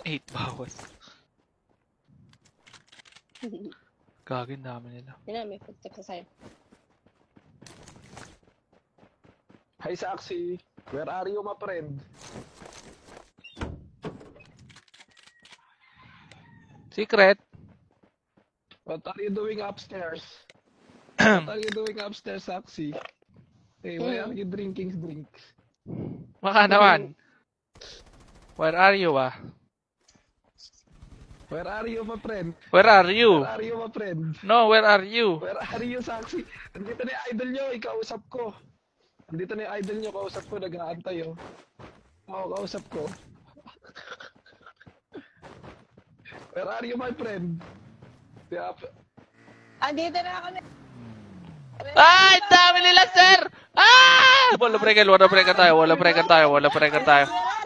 8 bawas. Gagawin dami nila. Yun na, may footstep sa side. Hi, Saxy. Where are you, my friend? Secret. What are you doing upstairs? What are you doing upstairs, Saxy? Hey, why are you drinking drinks? Baka naman. Where are you Where are you, my friend? Where are you? Where are you, my friend? No, where are you? Where are you, Saxy? Andito na yung idol nyo, ikausap ko. Andito na yung idol nyo, kausap ko, nag-aantay, oh. Oo, kausap ko. Where are you, my friend? Andito na ako na. Ay, dami nila, sir! Ah! Wala breaker tayo. Where are you, my friend?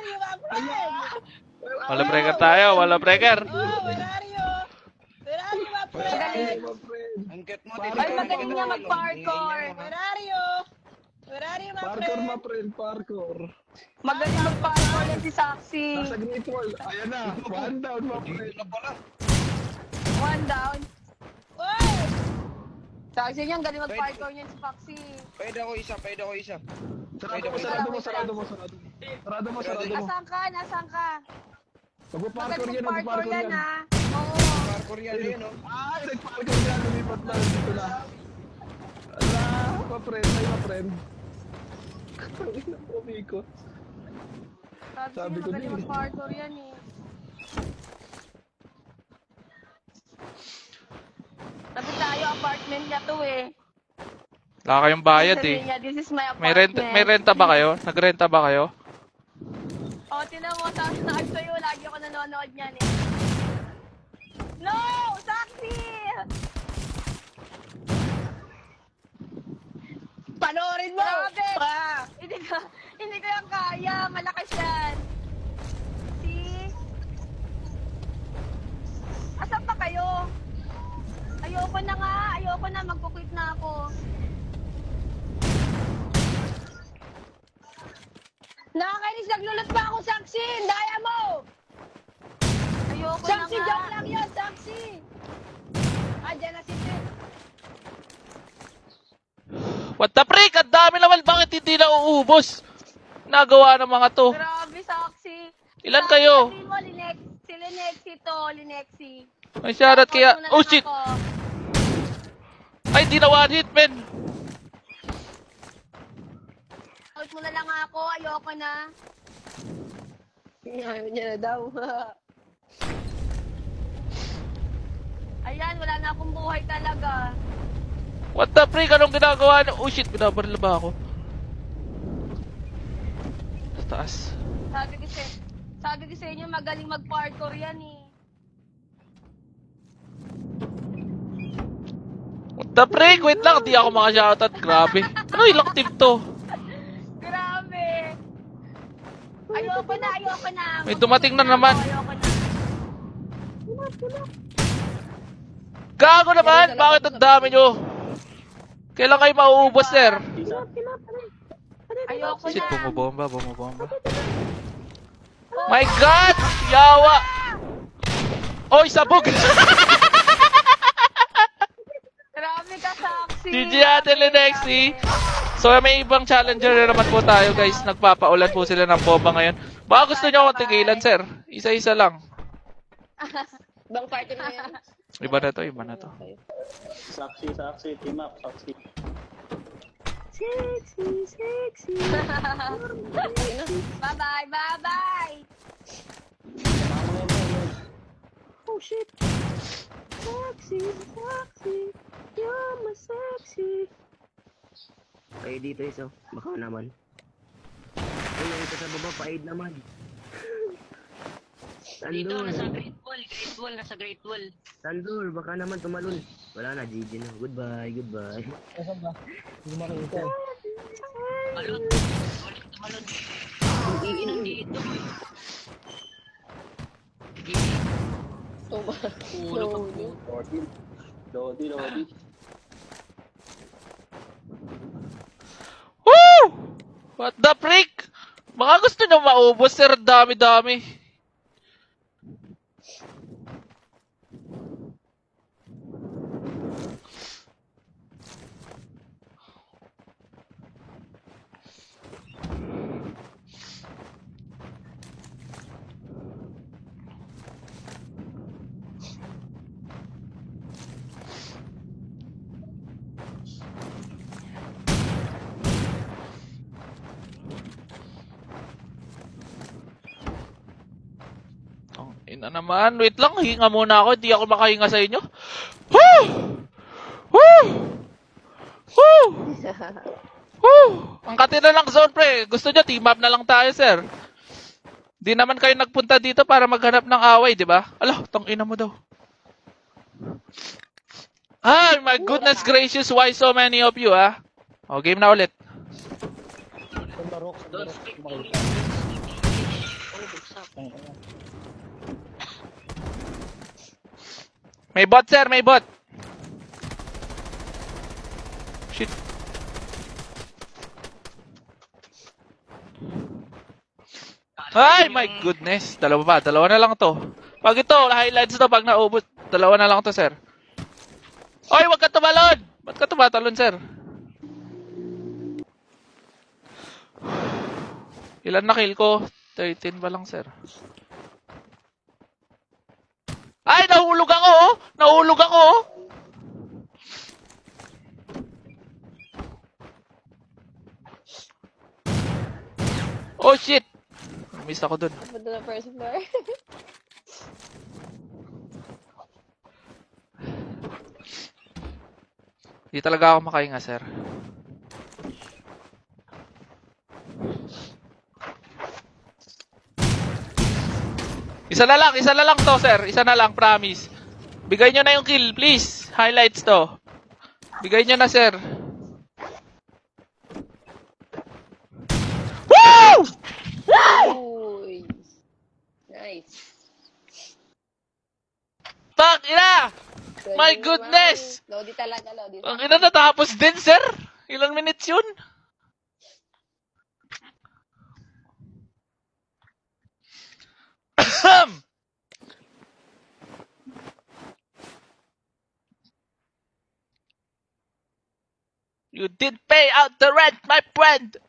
Wala breaker. Oh, where are you? Where are you, my friend? Angkat mo, Ay, magaling niya mag-parkour. Where are you? Where are you, my Parkour, friend? my friend, parkour. Magaling mag-parkour yan si Saxy. Nasa Great Wall. Ayan na, one down, my friend. One down. Oy! Saxy niya, galing mag-parkour yan si Foxy. Pwede ako isa. Sarado mo. Sarado mo. Nasaan ka? Nasaan ka? Magpa-parkour Magaling yan, mag-parkour yan, ha? Oo. Parkour yan, yun, oh. Ay, nag-parkour yan, lumipat na, dito na. Ala, ma-friend, ay ma-friend. Kawin na po, Miko. Sabi ko magaling mag-parkour yan, eh. Sabi tayo, apartment niya to, eh. Wala kayong bayad, Sabi eh. niya, this is my apartment. May renta ba kayo? Nagrenta ba kayo? O, tinan mo, tapos na sa'yo, lagi ako nanonood niyan, eh. No! Saxy! Panoorin mo! Grabe! Hindi ko yan kaya, malakas yan. See? Asan pa kayo? Ayoko na, magkukwit na ako. Nakakainis, naglulot pa ako, Saxy! Daya mo! Ayoko Saxy, na nga. joke lang yun, Saxy! Andiyan na si Ted. What the freak? Ang dami naman. Bakit hindi na uubos? Nagawa ng mga to. Grabe, Saxy. Ilan kayo? Sabi mo, si Linexi to, Linexi. May shoutout kaya. Tapos muna Oh lang shit! ako. Ay, di na one hit, men. Out mo na lang ako, ayoko na. Ayaw niya na daw. Ayan, wala na akong buhay talaga. What the freak? Anong ginagawa niyo? Oh shit, binabaril ba ako? Sa taas. Sabi ko sa inyo, magaling mag-parkour yan, eh. What the freak? Wait lang, di ako maka-shoutout. Grabe. Ano ilang team to? Grabe. Ayoko na. May dumating na naman. Ayoko na. Gago naman! Bakit ang dami nyo? Kailan kayo mauubos, sir? Ayoko Shit, na. bumubomba. My God! Yawa! Oy, sabog! Grabe ka, Saxy. GG Ate Linexi! So may ibang challenger na naman po tayo, guys. Nagpapaulan po sila ng bomba ngayon. Baka gusto nyo akong tigilan, sir. Isa-isa lang. Bang party na yan. Iba na to. Saxy, team up, Saxy. Sexy. Bye-bye. Oh shit. Sexy. You're my sexy. Ay, dito iso. Baka naman. Ay, yung isa sa baba, paid naman. Dito, Sandor. nasa Great Wall. Sandor, baka naman tumalon. Wala na, GG na. Goodbye. Asan ba? Hindi makikita. Tumalon. Nandito. Ulo pa po. Lodi. Woo! What the freak? Baka gusto nyo maubos, sir. Dami-dami. Na naman, wait lang, hinga muna ako, hindi ako makahinga sa inyo. Woo! Woo! Woo! Woo! Ang katira ng zone, pre. Gusto nyo, team up na lang tayo, sir. Di naman kayo nagpunta dito para maghanap ng away, di ba? Alo, tangina mo daw. Ay, my goodness gracious, why so many of you, ah? O, game na ulit. Don't speak English. Oh, bagsak. May bot, sir, may bot. Shit. Ay, my goodness. Dalawa na lang to. Pag ito, highlights to, pag naubos, dalawa na lang to, sir. Oy, wag ka tumalon! Ba't ka tumatalon, sir? Ilan na kill ko? 13 pa lang, sir. Ay, nahulog ako, oh! Nahulog ako, oh! Oh, shit! Miss ako dun. Punta na first floor. Di talaga ako makahinga, sir. Isa na lang to, sir. Isa na lang, promise. Bigay nyo na yung kill, please. Highlights to. Bigay nyo na, sir. Woo! Uy. Nice. Fuck, ina! My Galing goodness! naman. Lodi talaga, Lodi. Ang ina, natapos din, sir. Ilang minutes yun? You did pay out the rent, my friend.